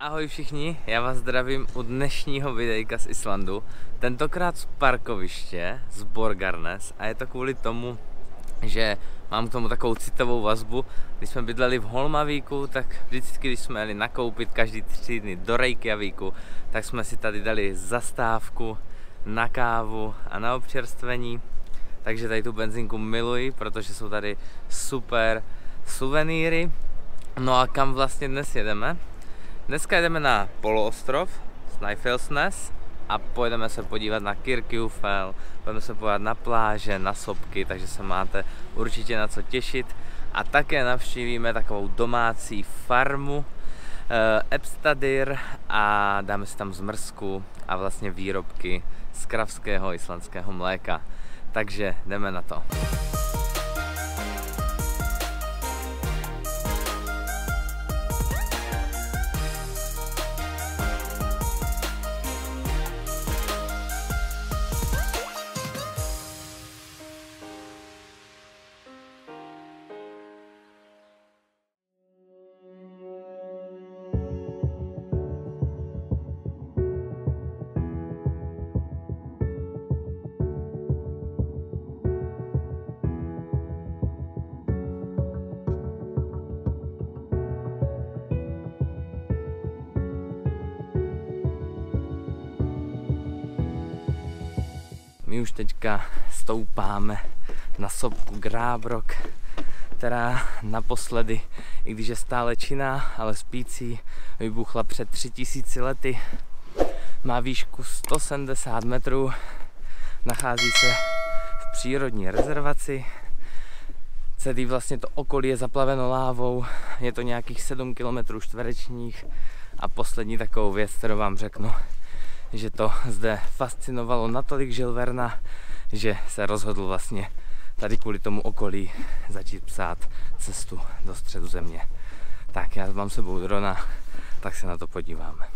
Ahoj všichni, já vás zdravím u dnešního videjka z Islandu. Tentokrát z parkoviště z Borgarnes a je to kvůli tomu, že mám k tomu takovou citovou vazbu. Když jsme bydleli v Holmavíku, tak vždycky, když jsme jeli nakoupit každý 3 dny do Reykjavíku, tak jsme si tady dali zastávku na kávu a na občerstvení. Takže tady tu benzínku miluji, protože jsou tady super suvenýry. No a kam vlastně dnes jedeme? Dneska jedeme na poloostrov Snæfellsnes a pojedeme se podívat na Kirkjufell, budeme se podívat na pláže, na sopky, takže se máte určitě na co těšit. A také navštívíme takovou domácí farmu Epstadir a dáme si tam zmrzku a vlastně výrobky z kravského islandského mléka. Takže jdeme na to. My už teďka stoupáme na sopku Grábrok, která naposledy, i když je stále činná, ale spící, vybuchla před 3000 lety. Má výšku 170 metrů, nachází se v přírodní rezervaci. Celý vlastně to okolí je zaplaveno lávou, je to nějakých 7 km čtverečních a poslední takovou věc, kterou vám řeknu, že to zde fascinovalo natolik Jules Verna, že se rozhodl vlastně tady kvůli tomu okolí začít psát Cestu do středu země. Tak já mám sebou drona, tak se na to podíváme.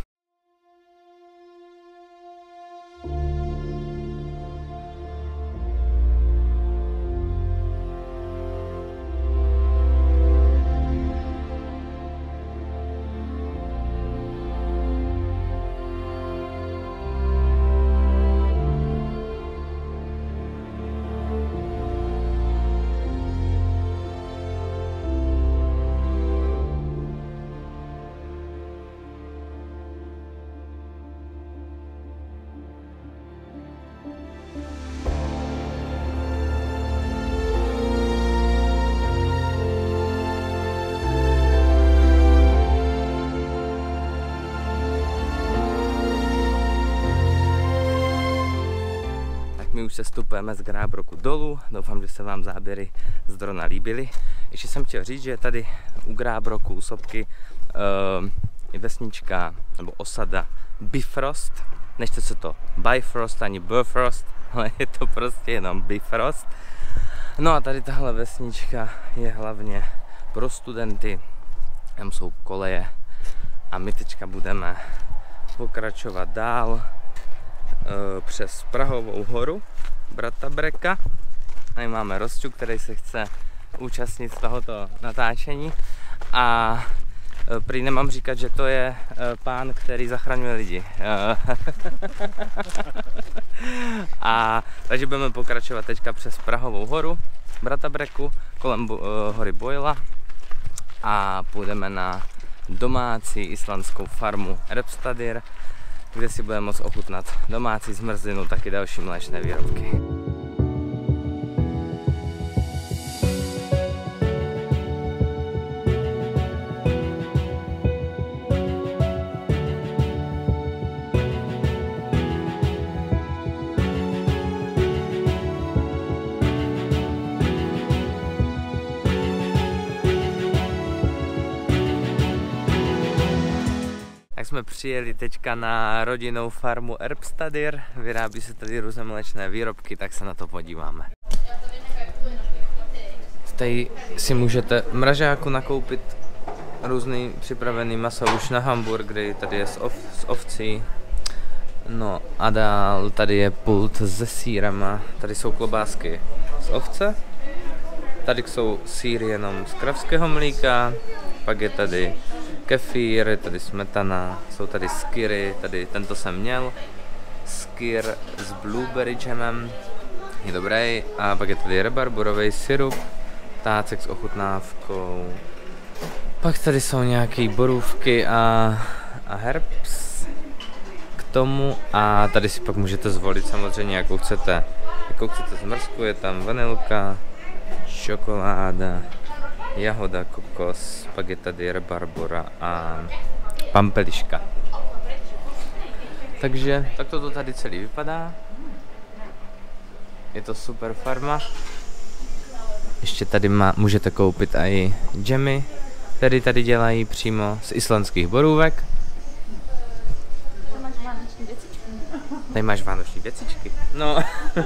My už se stupujeme z Grábroku dolů, doufám, že se vám záběry z drona líbily. Ještě jsem chtěl říct, že tady u Grábroku, u sopky, je vesnička nebo osada Bifrost. Nechce se to Bifrost ani Bifrost, ale je to prostě jenom Bifrost. No a tady tahle vesnička je hlavně pro studenty, tam jsou koleje a my teďka budeme pokračovat dál přes Prahovou horu Bratabreka. Tady máme Rosťu, který se chce účastnit tohoto natáčení a prý nemám říkat, že to je pán, který zachraňuje lidi. A takže budeme pokračovat teďka přes Prahovou horu Bratabreku kolem hory Bojla a půjdeme na domácí islandskou farmu Epstadir, kde si budeme moct ochutnat domácí zmrzlinu, taky další mléčné výrobky. Tak jsme přijeli teďka na rodinnou farmu Epstadir, vyrábí se tady různé mléčné výrobky, tak se na to podíváme. Tady si můžete v mražáku nakoupit různý připravený maso už na hamburgery, tady je z ovcí. No a dál tady je pult se sýrama, tady jsou klobásky z ovce, tady jsou sýry jenom z kravského mlíka, pak je tady kefír, je tady smetana, jsou tady skyry, tady tento jsem měl, skyr s blueberry jamem, je dobrý, a pak je tady rabarborový syrup, tácek s ochutnávkou, pak tady jsou nějaké borůvky a herbs k tomu, a tady si pak můžete zvolit samozřejmě, jakou chcete zmrzku, je tam vanilka, čokoláda, jahoda, kokos, pak je tady rabarbora a pampeliška. Takže takto to tady celý vypadá. Je to super farma. Ještě tady můžete koupit i džemy, které tady dělají přímo z islandských borůvek. Tady máš vánoční věcičky. No.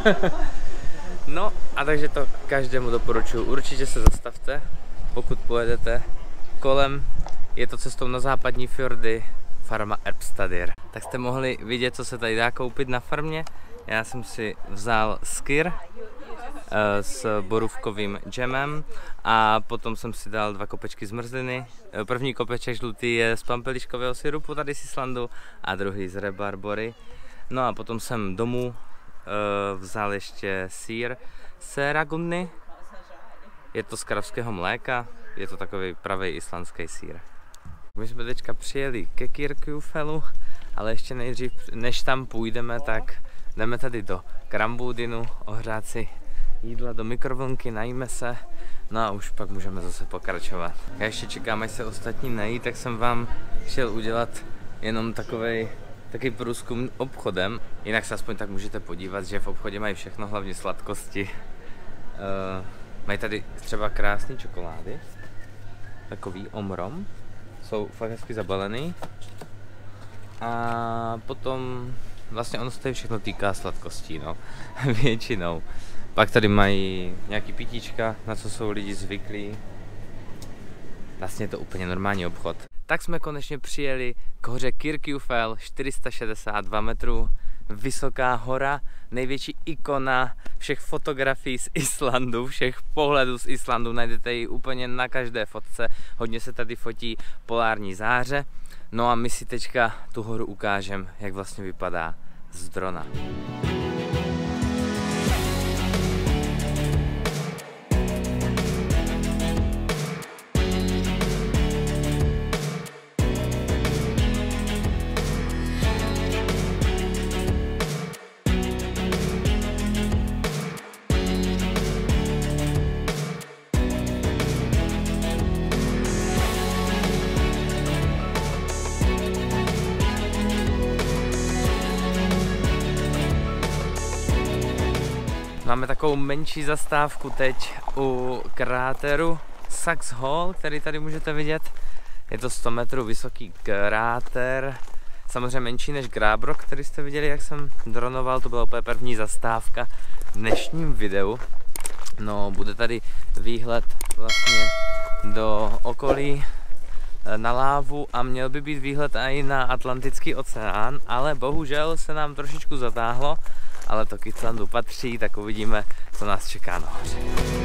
No a takže to každému doporučuji. Určitě se zastavte, pokud pojedete kolem. Je to cestou na západní fjordy, farma Erpstadir. Tak jste mohli vidět, co se tady dá koupit na farmě. Já jsem si vzal skyr s borůvkovým džemem a potom jsem si dal 2 kopečky zmrzliny. První kopeček žlutý je z pampeliškového syrupu tady z Islandu a druhý z rabarbory. No a potom jsem domů vzal ještě sýr Seragunny. Je to z kravského mléka, je to takový pravý islandský sýr. My jsme teďka přijeli ke Kirkjufelu, ale ještě nejdřív, než tam půjdeme, tak jdeme tady do Krambudinu, ohřát si jídla do mikrovlnky, najíme se, no a už pak můžeme zase pokračovat. Já ještě čekám, až se ostatní nají, tak jsem vám chtěl udělat jenom takový průzkum obchodem. Jinak se aspoň tak můžete podívat, že v obchodě mají všechno, hlavně sladkosti. Mají tady třeba krásné čokolády, takový omrom, jsou fakt hezky zabalený. A potom vlastně ono se tady všechno týká sladkostí, no, většinou. Pak tady mají nějaký pitíčka, na co jsou lidi zvyklí. Vlastně je to úplně normální obchod. Tak jsme konečně přijeli k hoře Kirkjufell, 462 metrů, vysoká hora, největší ikona všech fotografií z Islandu, všech pohledů z Islandu, najdete ji úplně na každé fotce, hodně se tady fotí polární záře. No a my si teďka tu horu ukážeme, jak vlastně vypadá z drona. Máme takovou menší zastávku teď u kráteru Saxhall, který tady můžete vidět. Je to 100 metrů vysoký kráter, samozřejmě menší než Grábrok, který jste viděli, jak jsem dronoval. To byla úplně první zastávka v dnešním videu. No, bude tady výhled vlastně do okolí na lávu a měl by být výhled i na Atlantický oceán, ale bohužel se nám trošičku zatáhlo. Ale to k Islandu patří, tak uvidíme, co nás čeká nahoře.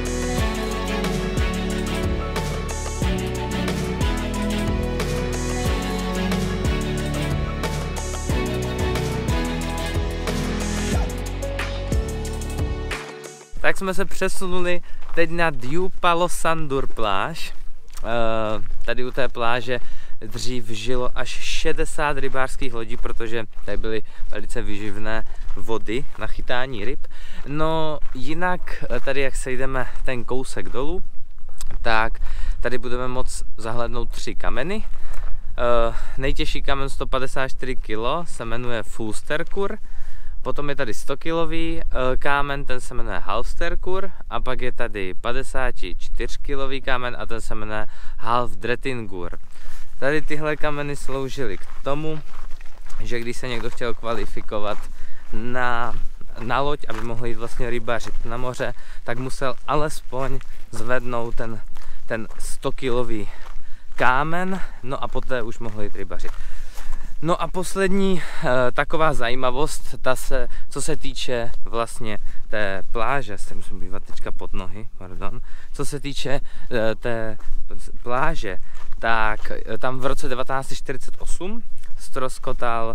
Tak jsme se přesunuli teď na Djúpalósandur pláž. Tady u té pláže dřív žilo až 60 rybářských lodí, protože tady byly velice výživné vody na chytání ryb. No jinak tady, jak sejdeme ten kousek dolů, tak tady budeme moct zahlédnout 3 kameny. Nejtěžší kamen 154 kg se jmenuje Fullsterkur, potom je tady 100 kilový kámen, ten se jmenuje Halfsterkur, a pak je tady 54 kilový kámen a ten se jmenuje Halfdrettingur. Tady tyhle kameny sloužily k tomu, že když se někdo chtěl kvalifikovat na loď, aby mohl jít vlastně rybařit na moře, tak musel alespoň zvednout ten 100 kilový kámen, no a poté už mohl jít rybařit. No a poslední taková zajímavost, co se týče vlastně té pláže, se musím bývat teďka pod nohy, pardon, co se týče té pláže, tak tam v roce 1948 ztroskotal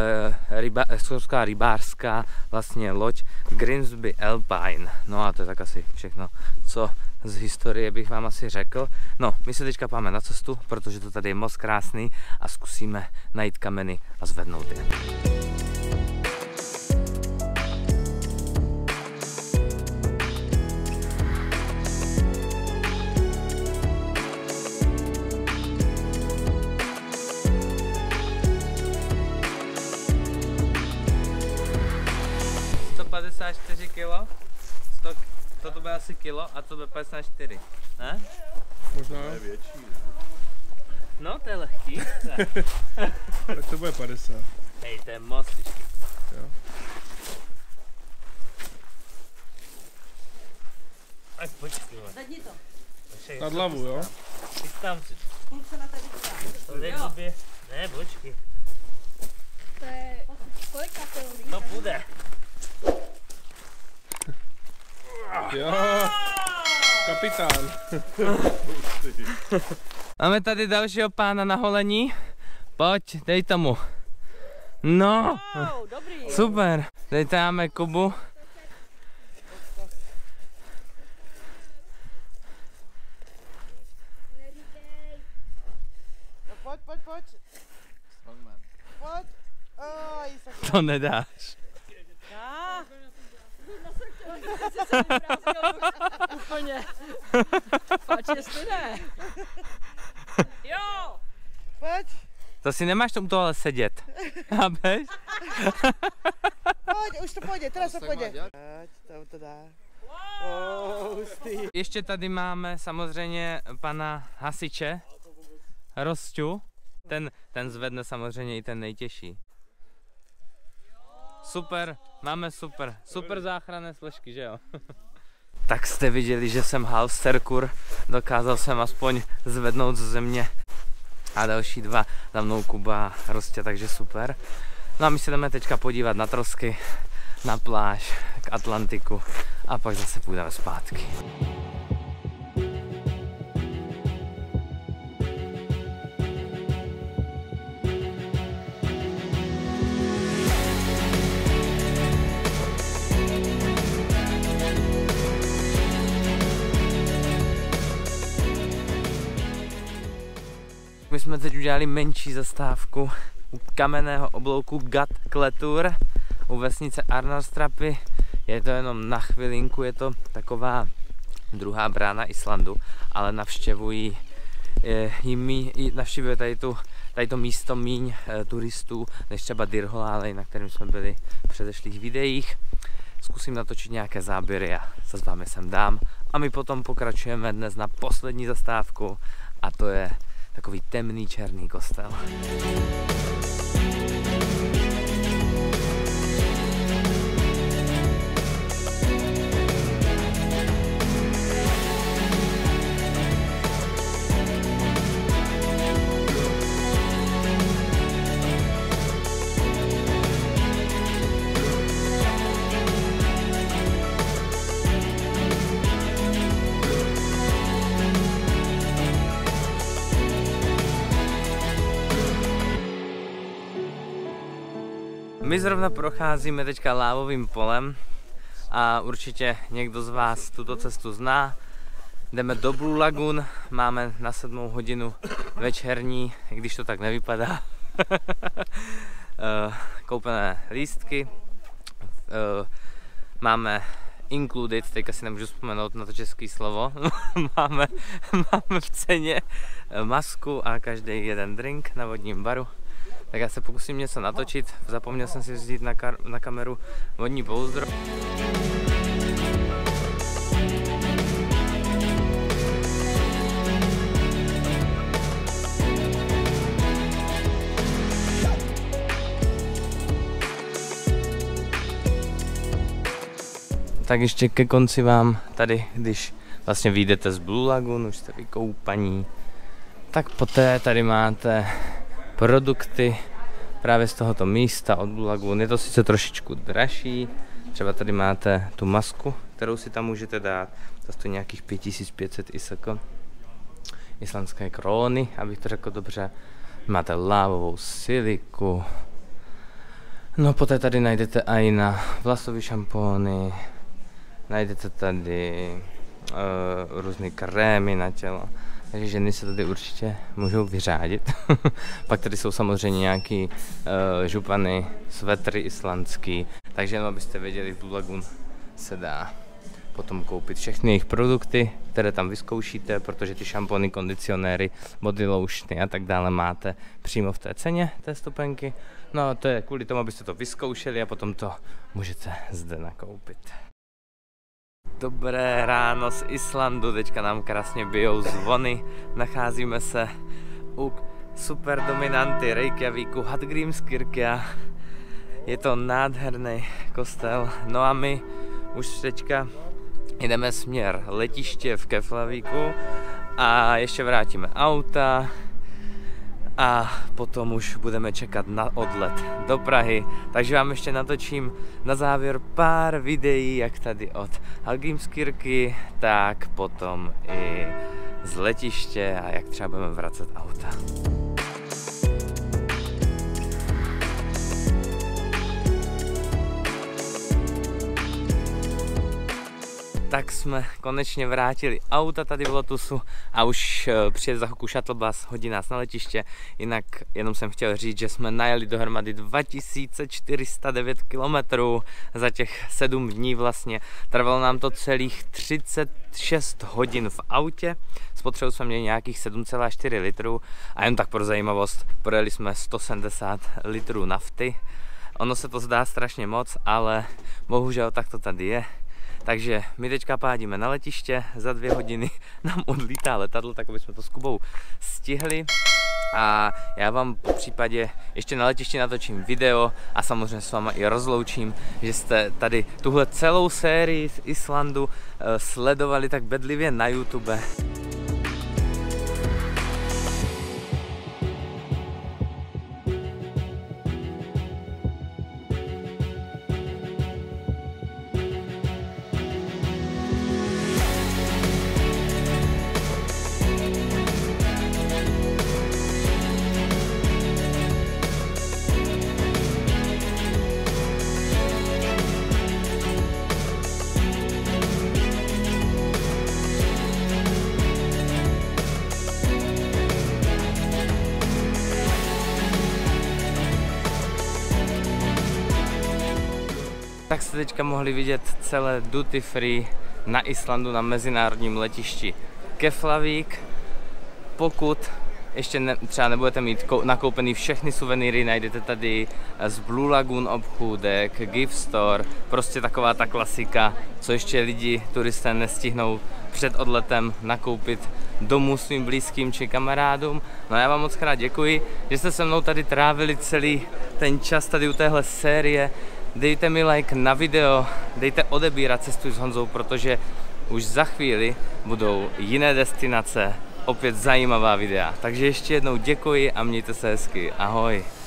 rybářská vlastně loď Grimsby Alpine. No a to je tak asi všechno, co z historie bych vám asi řekl. No, my se teďka páme na cestu, protože to tady je moc krásný a zkusíme najít kameny a zvednout je. Kilo, to bude asi kilo a to bude 54, ne? Možná je větší, ne? No, to je lehký. Tak to bude 50. Hej, to je moc těžký. Jo. Ať pojď s tím. Zadni to. Nad hlavu, jo? Chystám si. Půl se na tebe chystám. To je blbě. Ne, počkej. To je kolika to? To bude. Jo, kapitán. Máme tady dalšího pána na holení. Pojď, dej tomu. No, Dobrý. super. Tady máme Kubu. No, pojď. Pojď. To nedáš. Já. Úplně. Pač, jestli ne. Jo. Pojď. To si nemáš tomu tohle sedět. Chápeš? Pojď, už to pojde, teraz to pojde. Pojď, to dá. Ještě tady máme samozřejmě pana hasiče, Rosťu. Ten zvedne samozřejmě i ten nejtěžší. Super, máme super záchranné složky, že jo? Tak jste viděli, že jsem Halsterkur, dokázal jsem aspoň zvednout ze země. A další dva za mnou Kuba a Rostě, takže super. No a my se jdeme teďka podívat na trosky, na pláž, k Atlantiku a pak zase půjdeme zpátky. My jsme teď udělali menší zastávku u kamenného oblouku Gat Kletur u vesnice Arnarstrapy. Je to jenom na chvilinku, je to taková druhá brána Islandu, ale navštěvuje tady to místo míň turistů než třeba Dirholaly, na kterém jsme byli v předešlých videích. Zkusím natočit nějaké záběry a se s vámi sem dám. A my potom pokračujeme dnes na poslední zastávku a to je takový temný černý kostel. My zrovna procházíme teďka lávovým polem a určitě někdo z vás tuto cestu zná. Jdeme do Blue Lagoon, máme na 7 hodinu večerní, i když to tak nevypadá. Koupené lístky, máme included, teďka si nemůžu vzpomenout na to české slovo, máme v ceně masku a každý jeden drink na vodním baru. Tak já se pokusím něco natočit, zapomněl jsem si vzít na kameru vodní pouzdro. Tak ještě ke konci vám tady, když vlastně vyjdete z Blue Lagoon, už jste vykoupaní, tak poté tady máte produkty právě z tohoto místa od Blue Lagoon. Je to sice trošičku dražší, třeba tady máte tu masku, kterou si tam můžete dát, to stojí nějakých 5500 ISK. islandské króny, abych to řekl dobře. Máte lávovou siliku. No poté tady najdete i na vlasové šampóny, najdete tady různé krémy na tělo. Takže ženy se tady určitě můžou vyřádit. Pak tady jsou samozřejmě nějaký župany, svetry islandský. Takže jenom abyste věděli, v Blue Lagoon se dá potom koupit všechny jejich produkty, které tam vyzkoušíte, protože ty šampony, kondicionéry, body lotiony a tak dále máte přímo v té ceně té stupenky. No to je kvůli tomu, abyste to vyzkoušeli a potom to můžete zde nakoupit. Dobré ráno z Islandu, teďka nám krásně bijou zvony. Nacházíme se u super dominanty Reykjavíku Hallgrímskirkja. Je to nádherný kostel. No a my už teďka jdeme směr letiště v Keflavíku a ještě vrátíme auta a potom už budeme čekat na odlet do Prahy. Takže vám ještě natočím na závěr pár videí, jak tady od Hallgrímskirkji, tak potom i z letiště a jak třeba budeme vracet auta. Tak jsme konečně vrátili auta tady v Lotusu a už přijede za chvilku shuttle bus, hodí nás na letiště. Jinak jenom jsem chtěl říct, že jsme najeli dohromady 2409 km za těch 7 dní vlastně. Trvalo nám to celých 36 hodin v autě. Spotřebu jsme měli nějakých 7,4 litrů a jen tak pro zajímavost, projeli jsme 170 litrů nafty. Ono se to zdá strašně moc, ale bohužel tak to tady je. Takže my teďka pádíme na letiště, za 2 hodiny nám odlítá letadlo, tak aby jsme to s Kubou stihli. A já vám po případě ještě na letišti natočím video a samozřejmě s váma i rozloučím, že jste tady tuhle celou sérii z Islandu sledovali tak bedlivě na YouTube. Tak jste teďka mohli vidět celé duty free na Islandu na mezinárodním letišti Keflavík. Pokud ještě třeba nebudete mít nakoupený všechny suvenýry, najdete tady z Blue Lagoon obchůdek, gift store, prostě taková ta klasika, co ještě lidi, turisté nestihnou před odletem nakoupit domů svým blízkým či kamarádům. No a já vám moc krát děkuji, že jste se mnou tady trávili celý ten čas tady u téhle série. Dejte mi like na video, dejte odebírat Cestuj s Honzou, protože už za chvíli budou jiné destinace, opět zajímavá videa. Takže ještě jednou děkuji a mějte se hezky. Ahoj.